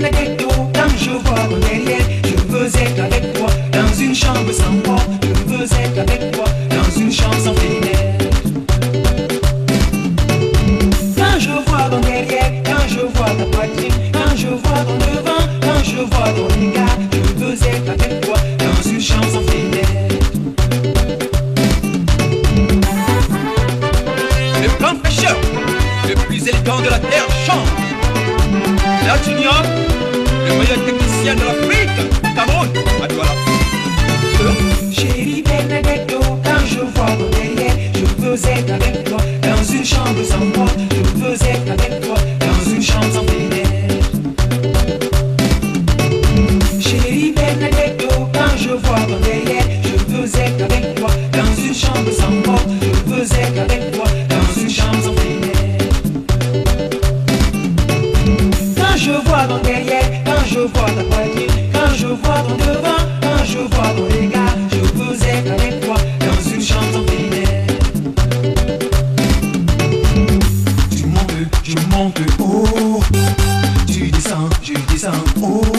bernadette, quand je vois ton derrière, je veux être avec toi dans une chambre sans porte. Je veux être avec toi dans une chambre sans fenêtre. Quand je vois ton derrière, quand je vois ta poitrine, quand je vois ton devant, quand je vois ton regard, je veux être avec toi dans une chambre sans fenêtre. Le plan fraîcheur, le plus élégant de la terre chante. Là Junior, le meilleur technicien de l'Afrique, Cameroun, à toi la Chérie Bernadette, quand je vois ton derrière, je veux être avec toi dans une chambre sans porte. Je veux être avec toi dans une chambre sans fenêtre. Chérie Bernadette, quand je vois ton derrière, je veux être avec toi dans une chambre sans porte. Je veux être avec toi dans une chambre sans fenêtre. Quand je vois ton derrière, quand je vois ta poitrine, quand je vois ton devant, quand je vois ton regard, je veux être avec toi dans une chambre sans fenêtre. Tu montes, je monte, oh. Tu descends, je descends, oh.